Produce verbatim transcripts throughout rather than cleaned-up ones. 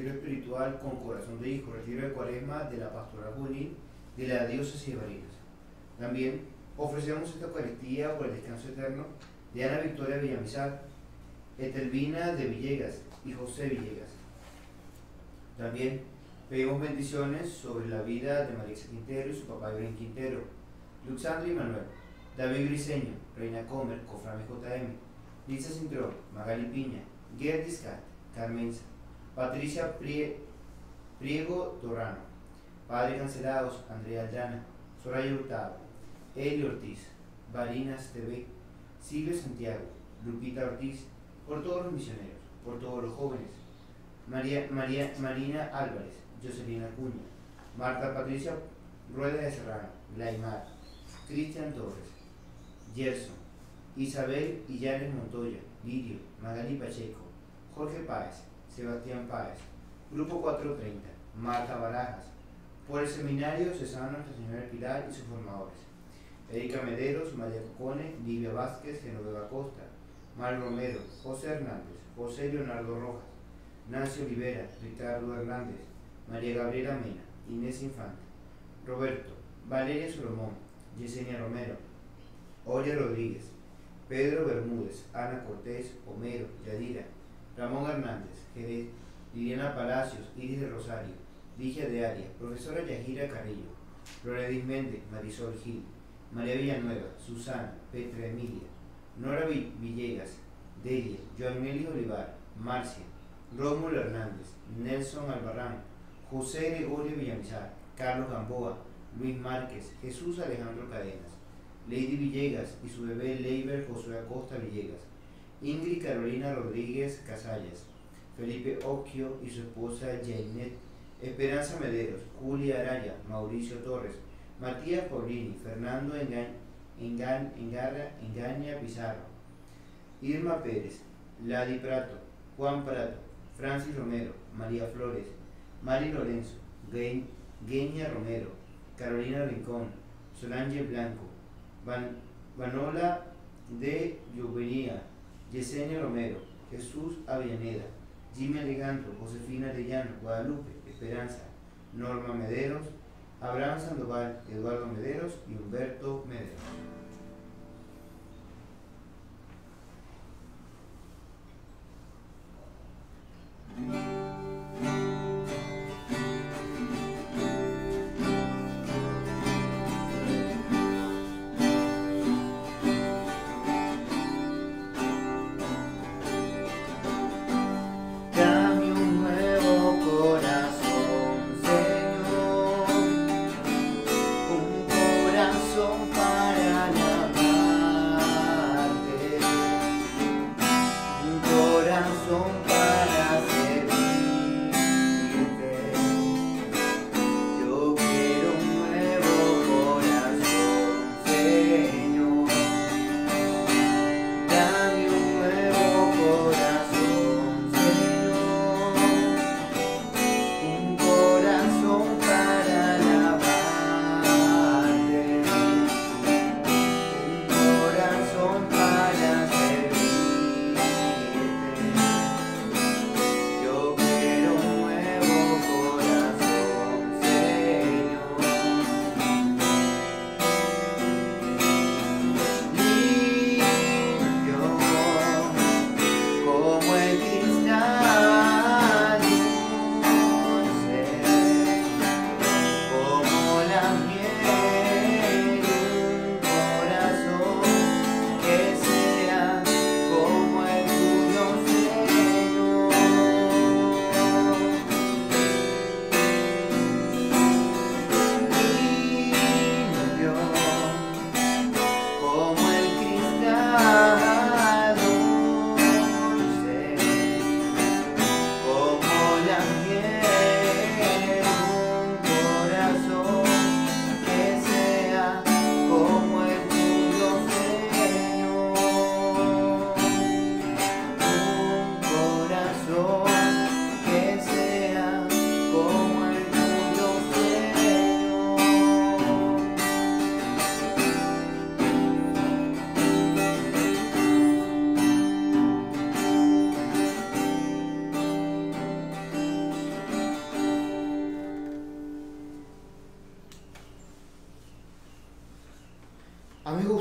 retiro espiritual con corazón de hijo, retiro de cuaresma de la pastoral juvenil de la diócesis de Barinas. También ofrecemos esta Eucaristía por el descanso eterno de Ana Victoria Villamizar, Etelvina de Villegas y José Villegas. También pedimos bendiciones sobre la vida de Marisa Quintero y su papá Ibrahim Quintero, Luxandra y Manuel, David Briceño, Reina Comer, Coframe J M, Lisa Cintrón, Magali Piña, Gerdis Cat, Carmenza, Patricia Prie, Priego Torrano, Padre Cancelados, Andrea Aldana, Soraya Hurtado, Eli Ortiz, Barinas T V, Silvio Santiago, Lupita Ortiz, por todos los misioneros, por todos los jóvenes, María, María, Marina Álvarez, Jocelyn Acuña, Marta Patricia Rueda de Serrano, Laimar, Cristian Torres, Gerson, Isabel Illanes Montoya, Lirio, Magali Pacheco, Jorge Páez, Sebastián Páez, Grupo cuatrocientos treinta, Marta Barajas, por el seminario Cesano Nuestra Señora del Pilar y sus formadores, Erika Mederos, María Cocone, Livia Vázquez, Genoveva Costa, Mar Romero, José Hernández, José Leonardo Rojas, Nancy Olivera, Ricardo Hernández, María Gabriela Mena, Inés Infante, Roberto, Valeria Solomón, Yesenia Romero, Oria Rodríguez, Pedro Bermúdez, Ana Cortés, Homero, Yadira, Ramón Hernández, Jerez, Liliana Palacios, Iris de Rosario, Ligia de Arias, Profesora Yajira Carrillo, Loredis Méndez, Marisol Gil, María Villanueva, Susana, Petra Emilia, Nora Villegas, Delia, Joan Melis Olivar, Marcia, Rómulo Hernández, Nelson Albarrán, José Gregorio Villamizar, Carlos Gamboa, Luis Márquez, Jesús Alejandro Cadenas, Lady Villegas y su bebé Leiber Josué Acosta Villegas, Ingrid Carolina Rodríguez Casallas, Felipe Occhio y su esposa Jainet, Esperanza Mederos, Julia Araya, Mauricio Torres, Matías Paulini, Fernando Enga, Enga, Engarra, Engaña Pizarro, Irma Pérez, Ladi Prato, Juan Prato, Francis Romero, María Flores, Mari Lorenzo, Genia Romero, Carolina Rincón, Solange Blanco, Van, Vanola de Lluvenía, Yesenia Romero, Jesús Avellaneda, Jimmy Alejandro, Josefina Arellano, Guadalupe, Esperanza, Norma Mederos, Abraham Sandoval, Eduardo Mederos y Humberto Mederos. Son para servir.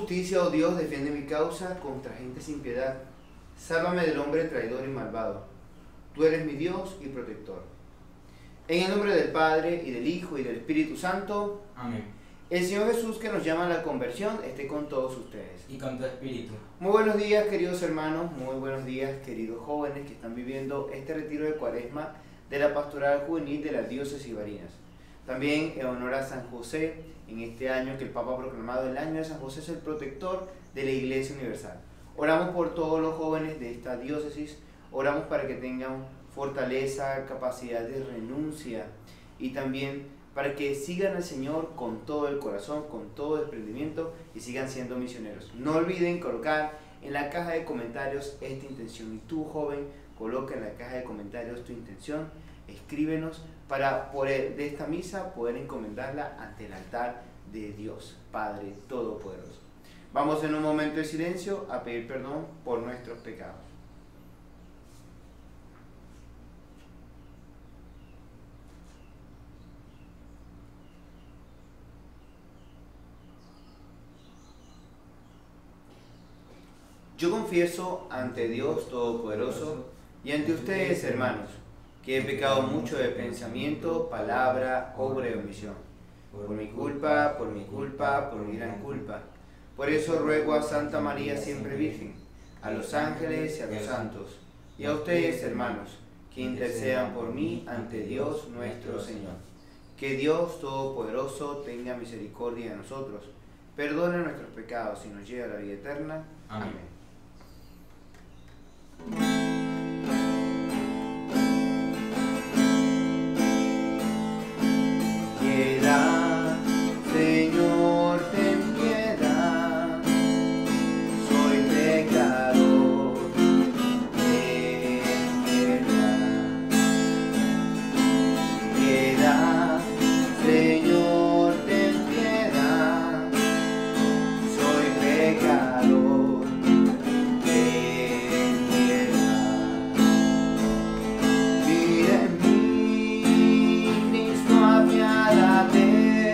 justicia, oh Dios, defiende mi causa contra gente sin piedad. Sálvame del hombre traidor y malvado. Tú eres mi Dios y protector. En el nombre del Padre, y del Hijo, y del Espíritu Santo. Amén. El Señor Jesús, que nos llama a la conversión, esté con todos ustedes. Y con tu espíritu. Muy buenos días, queridos hermanos, muy buenos días, queridos jóvenes que están viviendo este retiro de Cuaresma de la Pastoral Juvenil de la Diócesis Barinas. También en honor a San José, en este año que el Papa ha proclamado el año de San José, es el protector de la Iglesia Universal. Oramos por todos los jóvenes de esta diócesis, oramos para que tengan fortaleza, capacidad de renuncia y también para que sigan al Señor con todo el corazón, con todo desprendimiento y sigan siendo misioneros. No olviden colocar en la caja de comentarios esta intención. Y tú, joven, coloca en la caja de comentarios tu intención, escríbenos para poder, de esta misa, poder encomendarla ante el altar de Dios, Padre Todopoderoso. Vamos en un momento de silencio a pedir perdón por nuestros pecados. Yo confieso ante Dios Todopoderoso y ante ustedes, hermanos, que he pecado mucho de pensamiento, palabra, obra y omisión. Por mi culpa, por mi culpa, por mi gran culpa. Por eso ruego a Santa María siempre Virgen, a los ángeles y a los santos, y a ustedes, hermanos, que intercedan por mí ante Dios nuestro Señor. Que Dios Todopoderoso tenga misericordia de nosotros, perdone nuestros pecados y nos lleve a la vida eterna. Amén. Piedad, Señor, ten piedad, soy pecador, ten piedad. Piedad, Señor, ten piedad, soy pecador, ten piedad. Mira en mí, Cristo, apiádate.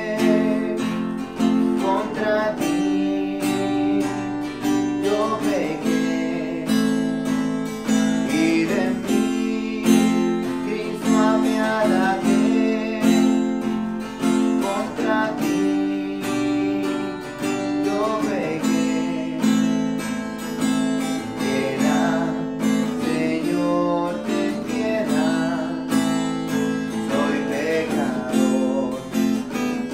Contra ti yo pequé, y de mí, Cristo, apiádate. Contra ti yo pequé. Piedad, Señor, ten piedad, soy pecador, ten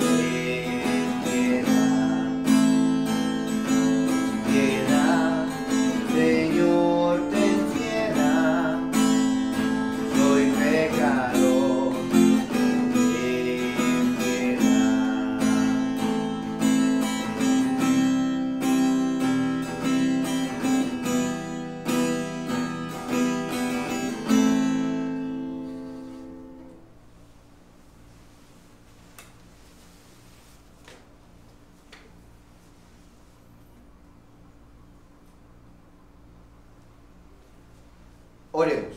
piedad. Piedad, Señor, ten piedad, soy pecador, ten piedad. Oremos.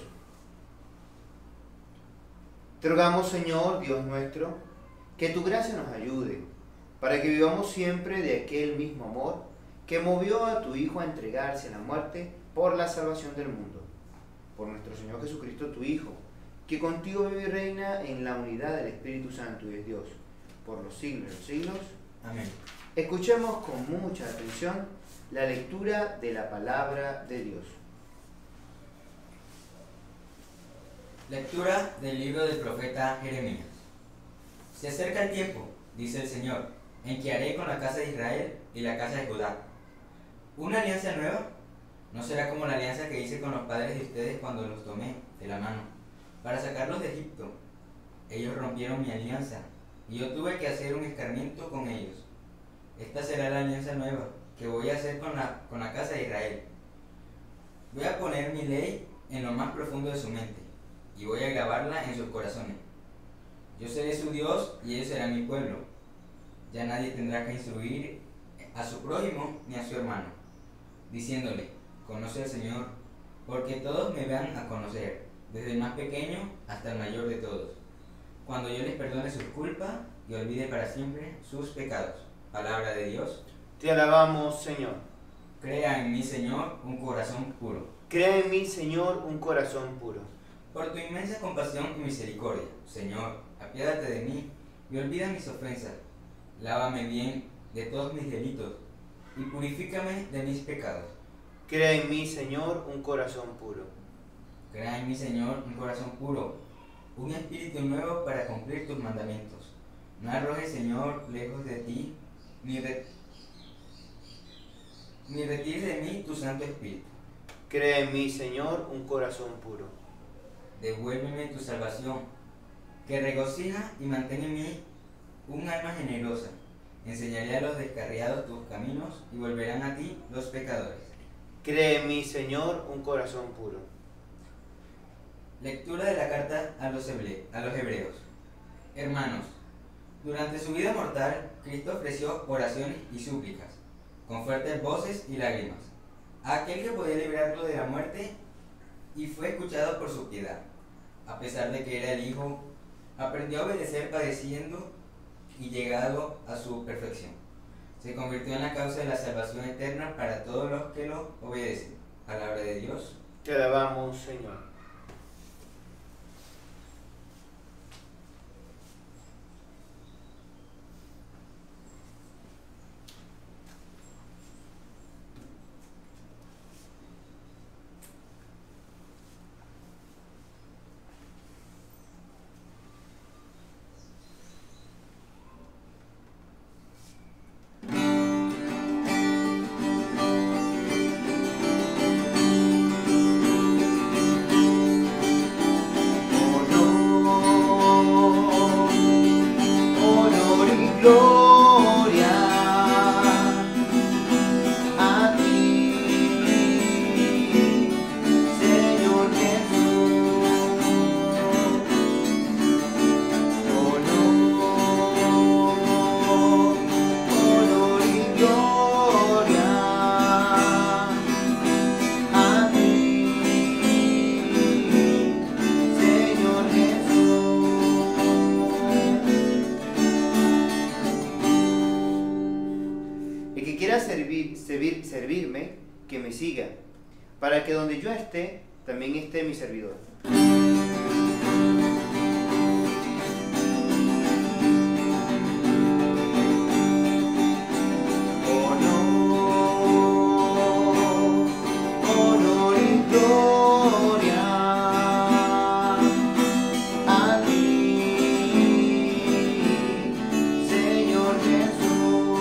Te rogamos, Señor, Dios nuestro, que tu gracia nos ayude, para que vivamos siempre de aquel mismo amor que movió a tu Hijo a entregarse a la muerte por la salvación del mundo. Por nuestro Señor Jesucristo, tu Hijo, que contigo vive y reina en la unidad del Espíritu Santo y de Dios, por los siglos de los siglos. Amén. Escuchemos con mucha atención la lectura de la palabra de Dios. Lectura del libro del profeta Jeremías. Se acerca el tiempo, dice el Señor, en que haré con la casa de Israel y la casa de Judá una alianza nueva. No será como la alianza que hice con los padres de ustedes cuando los tomé de la mano para sacarlos de Egipto. Ellos rompieron mi alianza y yo tuve que hacer un escarmiento con ellos. Esta será la alianza nueva que voy a hacer con la, con la casa de Israel. Voy a poner mi ley en lo más profundo de su mente y voy a grabarla en sus corazones. Yo seré su Dios y ellos serán mi pueblo. Ya nadie tendrá que instruir a su prójimo ni a su hermano, diciéndole, conoce al Señor, porque todos me van a conocer, desde el más pequeño hasta el mayor de todos, cuando yo les perdone sus culpas y olvide para siempre sus pecados. Palabra de Dios. Te alabamos, Señor. Crea en mí, Señor, un corazón puro. Crea en mí, Señor, un corazón puro. Por tu inmensa compasión y misericordia, Señor, apiádate de mí y olvida mis ofensas. Lávame bien de todos mis delitos y purifícame de mis pecados. Crea en mí, Señor, un corazón puro. Crea en mí, Señor, un corazón puro, un espíritu nuevo para cumplir tus mandamientos. No arrojes, Señor, lejos de ti, ni, re... ni retires de mí tu Santo Espíritu. Crea en mí, Señor, un corazón puro. Devuélveme tu salvación, que regocija y mantén en mí un alma generosa. Enseñaré a los descarriados tus caminos y volverán a ti los pecadores. Crea en mí, Señor, un corazón puro. Lectura de la carta a los, hebre- a los hebreos. Hermanos, durante su vida mortal, Cristo ofreció oraciones y súplicas, con fuertes voces y lágrimas, a aquel que podía librarlo de la muerte, y fue escuchado por su piedad. A pesar de que era el Hijo, aprendió a obedecer padeciendo y llegado a su perfección. Se convirtió en la causa de la salvación eterna para todos los que lo obedecen. Palabra de Dios. Te alabamos, Señor. Gloria a ti, Señor Jesús. Honor, honor y gloria a ti, Señor Jesús. El que quiera servir, servir, servirme, que me siga, para que donde yo esté, también esté mi servidor. Honor, honor y gloria a ti, Señor Jesús.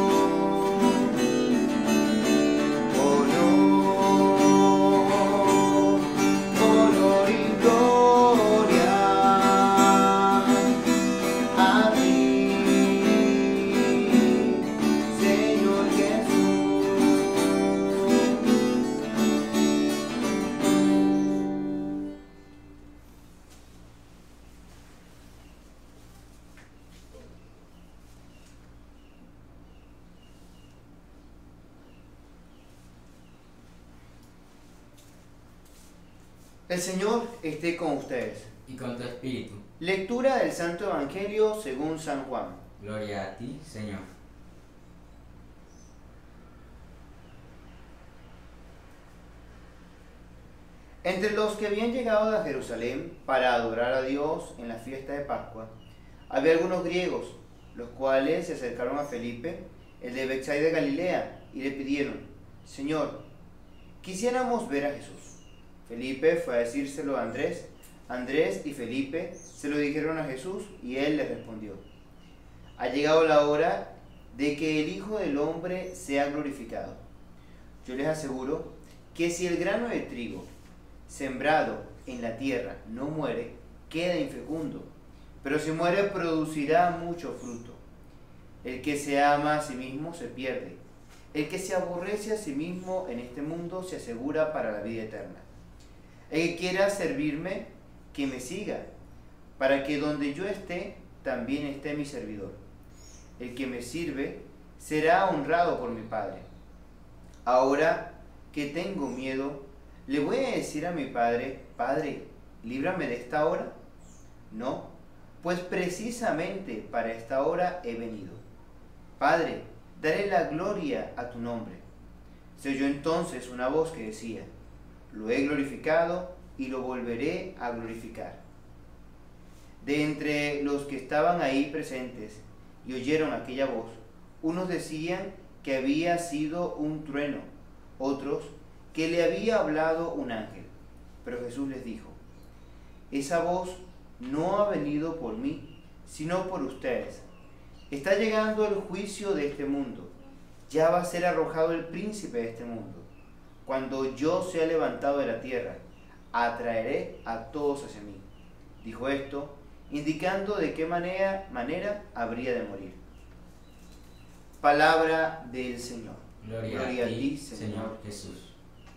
Honor y gloria a ti, Señor Jesús. El Señor esté con ustedes. Y con tu espíritu. Lectura del Santo Evangelio según San Juan. Gloria a ti, Señor. Entre los que habían llegado a Jerusalén para adorar a Dios en la fiesta de Pascua, había algunos griegos, los cuales se acercaron a Felipe, el de Betsaida de Galilea, y le pidieron: Señor, quisiéramos ver a Jesús. Felipe fue a decírselo a Andrés. Andrés y Felipe se lo dijeron a Jesús y él les respondió: ha llegado la hora de que el Hijo del Hombre sea glorificado. Yo les aseguro que si el grano de trigo sembrado en la tierra no muere, queda infecundo, pero si muere producirá mucho fruto. El que se ama a sí mismo se pierde. El que se aborrece a sí mismo en este mundo se asegura para la vida eterna. El que quiera servirme, que me siga, para que donde yo esté, también esté mi servidor. El que me sirve será honrado por mi Padre. Ahora que tengo miedo, ¿le voy a decir a mi Padre: Padre, líbrame de esta hora? No, pues precisamente para esta hora he venido. Padre, daré la gloria a tu nombre. Se oyó entonces una voz que decía: lo he glorificado y lo volveré a glorificar. De entre los que estaban ahí presentes y oyeron aquella voz, unos decían que había sido un trueno, otros que le había hablado un ángel. Pero Jesús les dijo: esa voz no ha venido por mí, sino por ustedes. Está llegando el juicio de este mundo. Ya va a ser arrojado el príncipe de este mundo. Cuando yo sea levantado de la tierra, atraeré a todos hacia mí. Dijo esto, indicando de qué manera, manera habría de morir. Palabra del Señor. Gloria, Gloria a ti, Señor, Señor Jesús.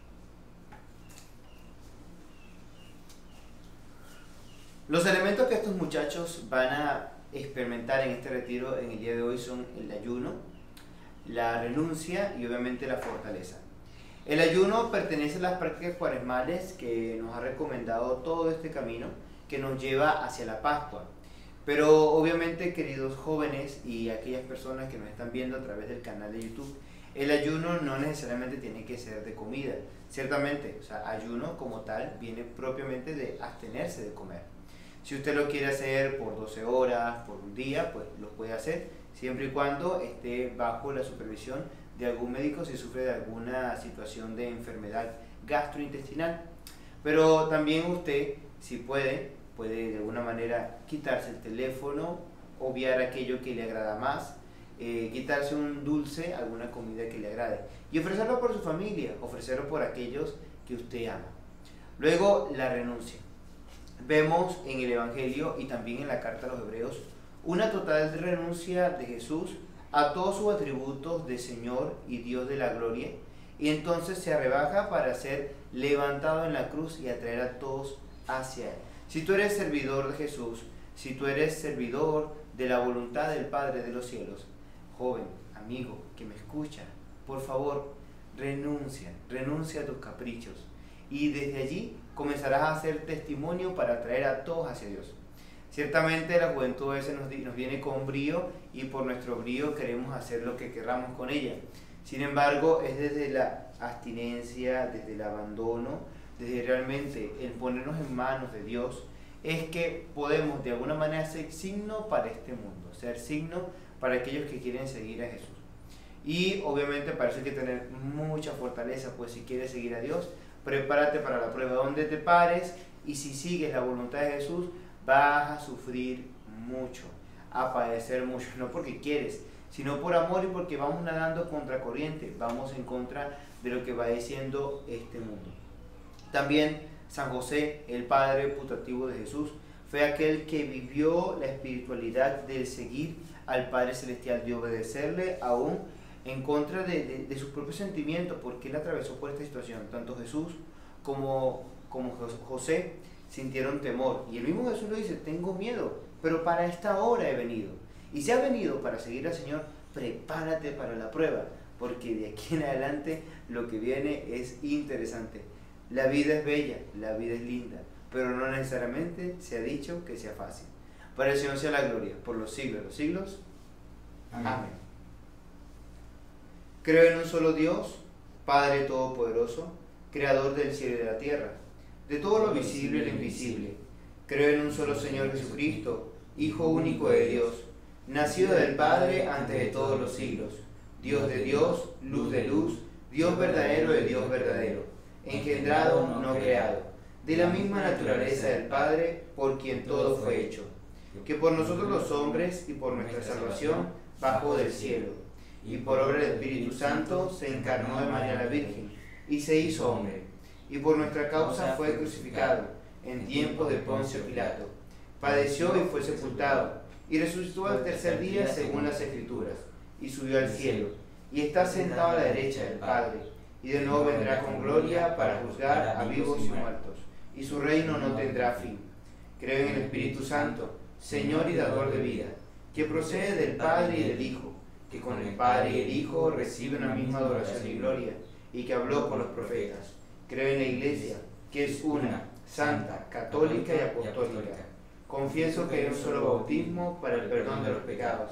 Los elementos que estos muchachos van a experimentar en este retiro en el día de hoy son el ayuno, la renuncia y obviamente la fortaleza. El ayuno pertenece a las prácticas cuaresmales que nos ha recomendado todo este camino que nos lleva hacia la Pascua. Pero obviamente, queridos jóvenes y aquellas personas que nos están viendo a través del canal de YouTube, el ayuno no necesariamente tiene que ser de comida. Ciertamente, o sea, ayuno como tal viene propiamente de abstenerse de comer. Si usted lo quiere hacer por doce horas, por un día, pues lo puede hacer, siempre y cuando esté bajo la supervisión de algún médico si sufre de alguna situación de enfermedad gastrointestinal. Pero también usted, si puede, puede de alguna manera quitarse el teléfono, obviar aquello que le agrada más, eh, quitarse un dulce, alguna comida que le agrade, y ofrecerlo por su familia, ofrecerlo por aquellos que usted ama. Luego, la renuncia. Vemos en el Evangelio y también en la carta a los Hebreos una total renuncia de Jesús a todos sus atributos de Señor y Dios de la gloria, y entonces se rebaja para ser levantado en la cruz y atraer a todos hacia Él. Si tú eres servidor de Jesús, si tú eres servidor de la voluntad del Padre de los cielos, joven, amigo, que me escucha, por favor, renuncia, renuncia a tus caprichos, y desde allí comenzarás a hacer testimonio para atraer a todos hacia Dios. Ciertamente la juventud a veces nos, nos viene con brío y por nuestro brío queremos hacer lo que querramos con ella. Sin embargo, es desde la abstinencia, desde el abandono, desde realmente el ponernos en manos de Dios, es que podemos de alguna manera ser signo para este mundo, ser signo para aquellos que quieren seguir a Jesús. Y obviamente para eso hay que tener mucha fortaleza, pues si quieres seguir a Dios, prepárate para la prueba donde te pares, y si sigues la voluntad de Jesús, vas a sufrir mucho, a padecer mucho, no porque quieres, sino por amor y porque vamos nadando contra corriente, vamos en contra de lo que va diciendo este mundo. También San José, el padre putativo de Jesús, fue aquel que vivió la espiritualidad del seguir al Padre Celestial, de obedecerle aún en contra de, de, de sus propios sentimientos, porque él atravesó por esta situación. Tanto Jesús como, como José sintieron temor, y el mismo Jesús lo dice: tengo miedo, pero para esta hora he venido. Y si has venido para seguir al Señor, prepárate para la prueba, porque de aquí en adelante lo que viene es interesante. La vida es bella, la vida es linda, pero no necesariamente se ha dicho que sea fácil. Para el Señor sea la gloria por los siglos de los siglos. Amén. Amén. Creo en un solo Dios, Padre Todopoderoso, Creador del cielo y de la tierra, de todo lo visible y lo invisible. Creo en un solo Señor Jesucristo, Hijo único de Dios, nacido del Padre antes de todos los siglos, Dios de Dios, luz de luz, Dios verdadero de Dios verdadero, engendrado, no creado, de la misma naturaleza del Padre, por quien todo fue hecho, que por nosotros los hombres y por nuestra salvación bajó del cielo, y por obra del Espíritu Santo se encarnó de María la Virgen, y se hizo hombre, y por nuestra causa fue crucificado en tiempos de Poncio Pilato, padeció y fue sepultado, y resucitó al tercer día según las Escrituras, y subió al cielo, y está sentado a la derecha del Padre, y de nuevo vendrá con gloria para juzgar a vivos y muertos, y su reino no tendrá fin. Creo en el Espíritu Santo, Señor y dador de vida, que procede del Padre y del Hijo, que con el Padre y el Hijo recibe una misma adoración y gloria, y que habló por los profetas. Creo en la Iglesia, que es una, santa, católica y apostólica. Confieso que hay un solo bautismo para el perdón de los pecados.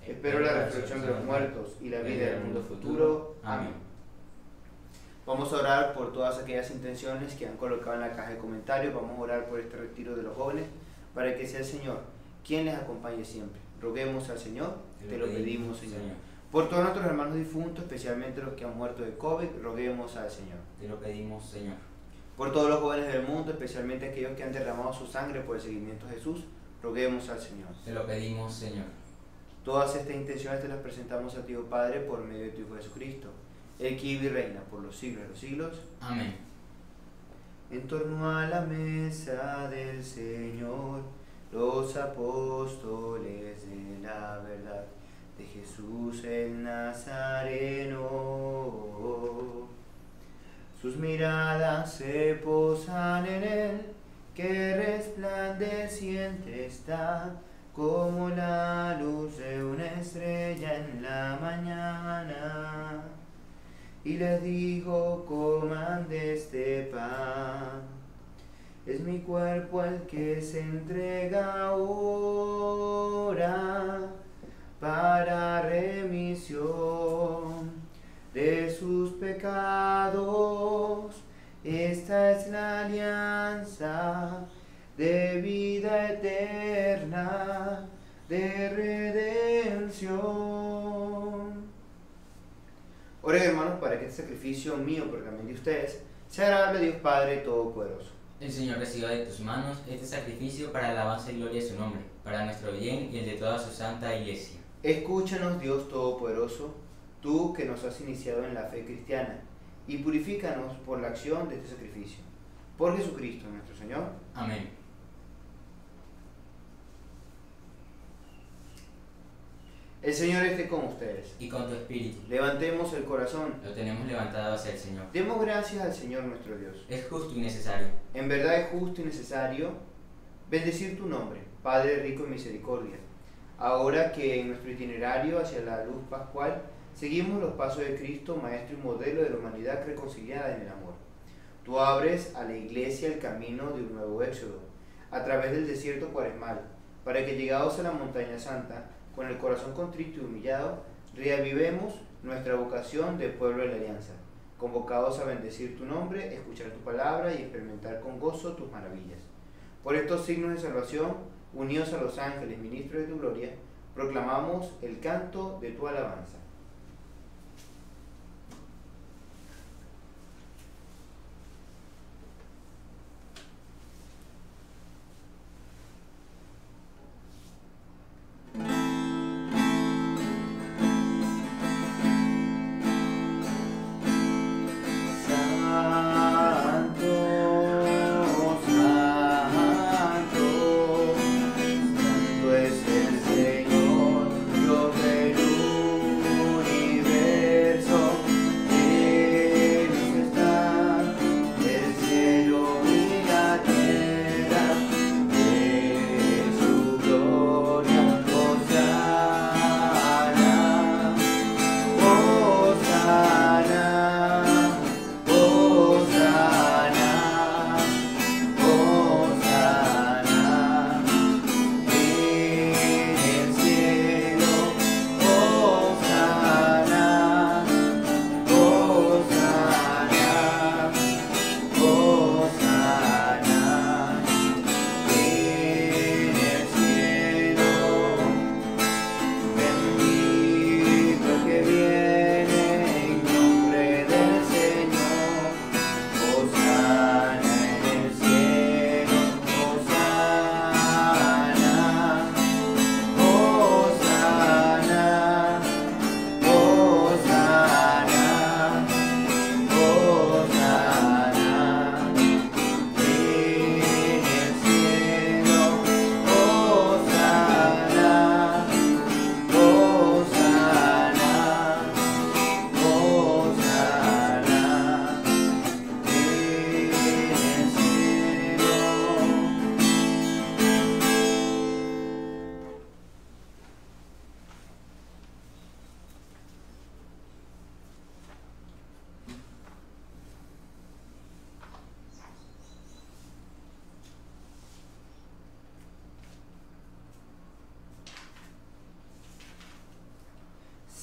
Espero la resurrección de los muertos y la vida del mundo futuro. Amén. Vamos a orar por todas aquellas intenciones que han colocado en la caja de comentarios. Vamos a orar por este retiro de los jóvenes para que sea el Señor quien les acompañe siempre. Roguemos al Señor, te lo pedimos, Señor. Por todos nuestros hermanos difuntos, especialmente los que han muerto de COVID, roguemos al Señor. Te lo pedimos, Señor. Por todos los jóvenes del mundo, especialmente aquellos que han derramado su sangre por el seguimiento de Jesús, roguemos al Señor. Te lo pedimos, Señor. Todas estas intenciones te las presentamos a ti, oh Padre, por medio de tu Hijo Jesucristo, el que vive y reina por los siglos de los siglos. Amén. En torno a la mesa del Señor, los apóstoles de la verdad, de Jesús el Nazareno. Sus miradas se posan en él, que resplandeciente está, como la luz de una estrella en la mañana. Y les dijo: coman de este pan, es mi cuerpo el que se entrega ahora para remisión de sus pecados. Esta es la alianza de vida eterna, de redención. Oren, hermanos, para que este sacrificio mío, pero también de ustedes, sea agradable a Dios Padre Todopoderoso. El Señor reciba de tus manos este sacrificio para alabanza y gloria de su nombre, para nuestro bien y el de toda su santa iglesia. Escúchanos, Dios Todopoderoso, tú que nos has iniciado en la fe cristiana, y purifícanos por la acción de este sacrificio. Por Jesucristo nuestro Señor. Amén. El Señor esté con ustedes. Y con tu espíritu. Levantemos el corazón. Lo tenemos levantado hacia el Señor. Demos gracias al Señor nuestro Dios. Es justo y necesario. En verdad es justo y necesario bendecir tu nombre, Padre rico en misericordia. Ahora que en nuestro itinerario hacia la luz pascual seguimos los pasos de Cristo, Maestro y modelo de la humanidad reconciliada en el amor. Tú abres a la Iglesia el camino de un nuevo éxodo, a través del desierto cuaresmal, para que llegados a la montaña santa, con el corazón contrito y humillado, reavivemos nuestra vocación de pueblo de la alianza, convocados a bendecir tu nombre, escuchar tu palabra y experimentar con gozo tus maravillas. Por estos signos de salvación, unidos a los ángeles, ministros de tu gloria, proclamamos el canto de tu alabanza.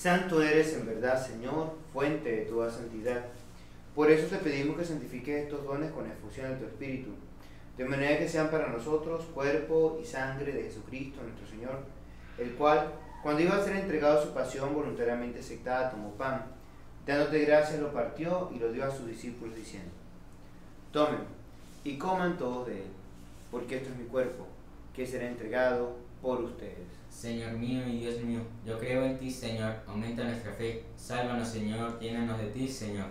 Santo eres en verdad, Señor, fuente de toda santidad. Por eso te pedimos que santifiques estos dones con la efusión de tu Espíritu, de manera que sean para nosotros cuerpo y sangre de Jesucristo nuestro Señor, el cual, cuando iba a ser entregado a su pasión voluntariamente aceptada, tomó pan, dándote gracias lo partió y lo dio a sus discípulos diciendo: tomen y coman todos de él, porque esto es mi cuerpo, que será entregado por ustedes. Señor mío y Dios mío, yo creo en ti, Señor, aumenta nuestra fe. Sálvanos, Señor, llénanos de ti, Señor.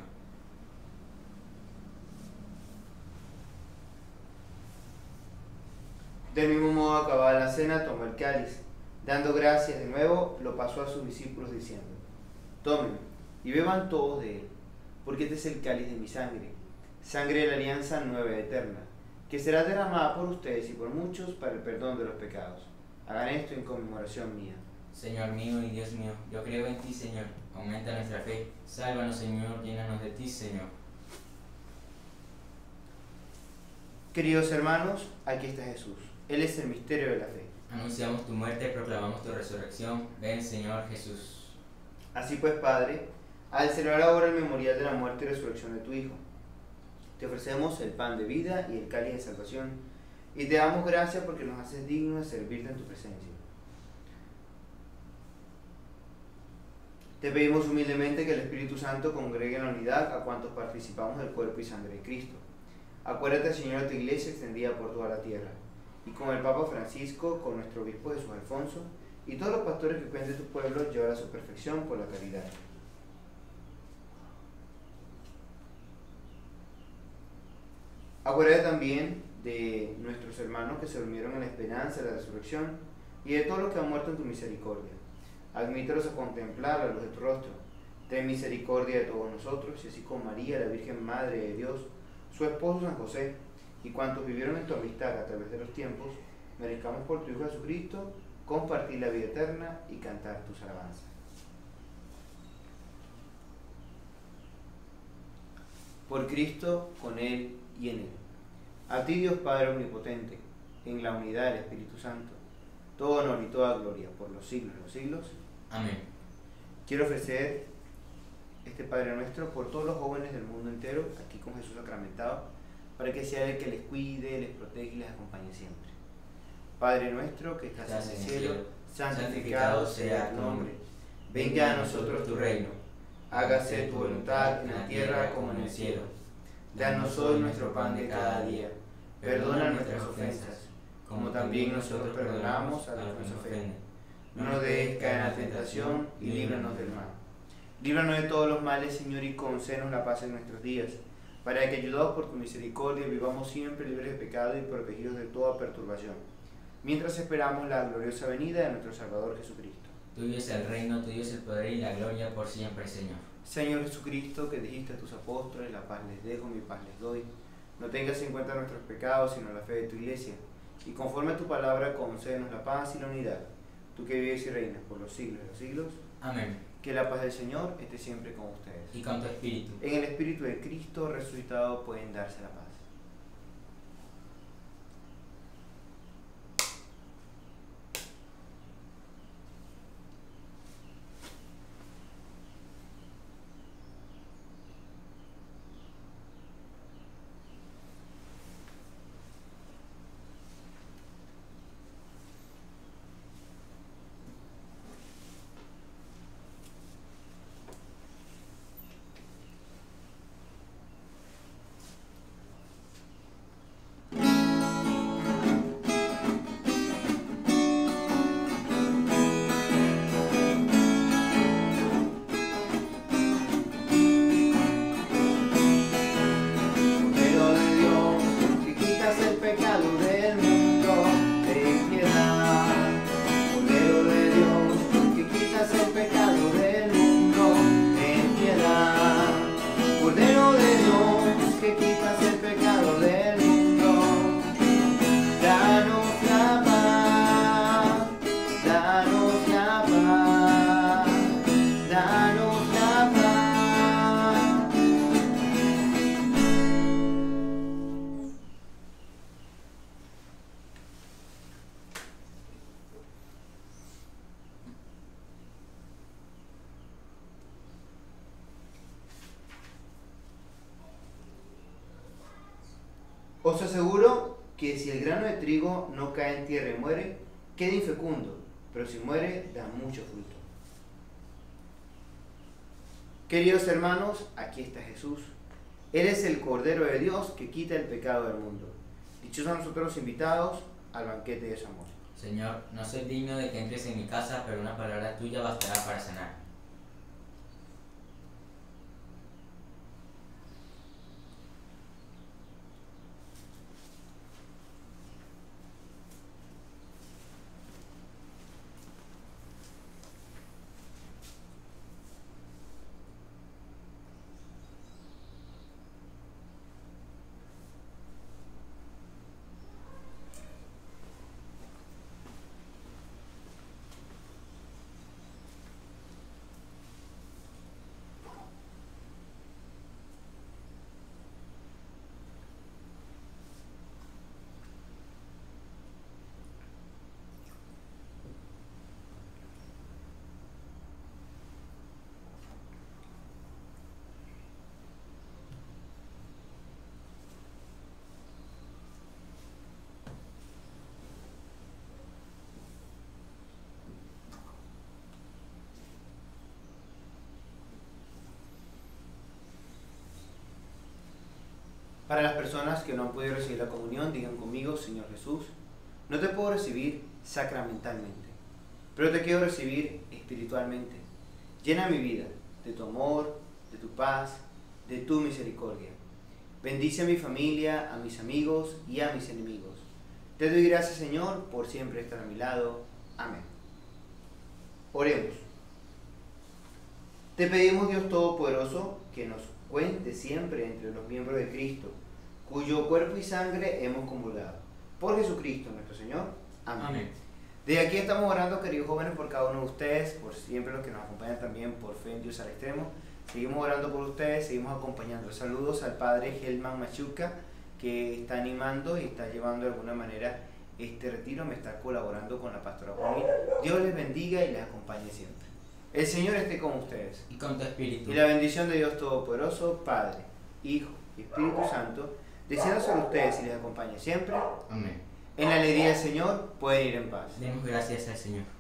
Del mismo modo, acabada la cena, tomó el cáliz, dando gracias de nuevo, lo pasó a sus discípulos diciendo: tomen y beban todos de él, porque este es el cáliz de mi sangre, sangre de la alianza nueva y eterna, que será derramada por ustedes y por muchos para el perdón de los pecados. Hagan esto en conmemoración mía. Señor mío y Dios mío, yo creo en ti, Señor, aumenta nuestra fe. Sálvanos, Señor, llénanos de ti, Señor. Queridos hermanos, aquí está Jesús. Él es el misterio de la fe. Anunciamos tu muerte, proclamamos tu resurrección. Ven, Señor Jesús. Así pues, Padre, al celebrar ahora el memorial de la muerte y resurrección de tu Hijo, te ofrecemos el pan de vida y el cáliz de salvación, y te damos gracias porque nos haces dignos de servirte en tu presencia. Te pedimos humildemente que el Espíritu Santo congregue en la unidad a cuantos participamos del cuerpo y sangre de Cristo. Acuérdate, Señor, de tu iglesia extendida por toda la tierra, y con el Papa Francisco, con nuestro obispo Jesús Alfonso, y todos los pastores que cuiden de tu pueblo, llevar a su perfección por la caridad. Acuérdate también de nuestros hermanos que se durmieron en la esperanza de la resurrección, y de todos los que han muerto en tu misericordia. Admítelos a contemplar la luz de tu rostro. Ten misericordia de todos nosotros, y así con María, la Virgen Madre de Dios, su esposo San José, y cuantos vivieron en tu amistad a través de los tiempos, merezcamos por tu Hijo Jesucristo compartir la vida eterna y cantar tus alabanzas. Por Cristo, con Él y en Él. A ti, Dios Padre Omnipotente, en la unidad del Espíritu Santo, todo honor y toda gloria por los siglos de los siglos. Amén. Quiero ofrecer este Padre Nuestro por todos los jóvenes del mundo entero, aquí con Jesús sacramentado, para que sea el que les cuide, les protege y les acompañe siempre. Padre nuestro que estás, estás en el cielo, santificado sea tu nombre. Venga a nosotros tu reino. Hágase tu voluntad en la tierra como en el cielo. Danos hoy nuestro pan de cada día. Perdona nuestras ofensas, como también nosotros perdonamos a los que nos ofenden. No nos dejes caer en la tentación y líbranos del mal. Líbranos de todos los males, Señor, y concédenos la paz en nuestros días, para que, ayudados por tu misericordia, vivamos siempre libres de pecado y protegidos de toda perturbación, mientras esperamos la gloriosa venida de nuestro Salvador Jesucristo. Tuyo es el reino, tuyo es el poder y la gloria por siempre, Señor. Señor Jesucristo, que dijiste a tus apóstoles: la paz les dejo, mi paz les doy. No tengas en cuenta nuestros pecados, sino la fe de tu iglesia. Y conforme a tu palabra, concédenos la paz y la unidad. Tú que vives y reinas por los siglos de los siglos. Amén. Que la paz del Señor esté siempre con ustedes. Y con tu espíritu. En el Espíritu de Cristo resucitado pueden darse la paz. Os aseguro que si el grano de trigo no cae en tierra y muere, queda infecundo, pero si muere, da mucho fruto. Queridos hermanos, aquí está Jesús. Él es el Cordero de Dios que quita el pecado del mundo. Dichosos nosotros los invitados al banquete de su amor. Señor, no soy digno de que entres en mi casa, pero una palabra tuya bastará para sanar. Para las personas que no han podido recibir la comunión, digan conmigo: Señor Jesús, no te puedo recibir sacramentalmente, pero te quiero recibir espiritualmente. Llena mi vida de tu amor, de tu paz, de tu misericordia. Bendice a mi familia, a mis amigos y a mis enemigos. Te doy gracias, Señor, por siempre estar a mi lado. Amén. Oremos. Te pedimos, Dios Todopoderoso, que nos cuente siempre entre los miembros de Cristo, cuyo cuerpo y sangre hemos comulgado. Por Jesucristo nuestro Señor. Amén. Amén. Desde aquí estamos orando, queridos jóvenes, por cada uno de ustedes, por siempre los que nos acompañan también por Fe en Dios al Extremo. Seguimos orando por ustedes, seguimos acompañando. Saludos al padre Helman Machuca, que está animando y está llevando de alguna manera este retiro, me está colaborando con la pastora Juanita. Dios les bendiga y les acompañe siempre. El Señor esté con ustedes. Y con tu espíritu. Y la bendición de Dios Todopoderoso, Padre, Hijo y Espíritu Santo, descienda sobre ustedes y les acompañe siempre. Amén. En la alegría del Señor pueden ir en paz. Demos gracias al Señor.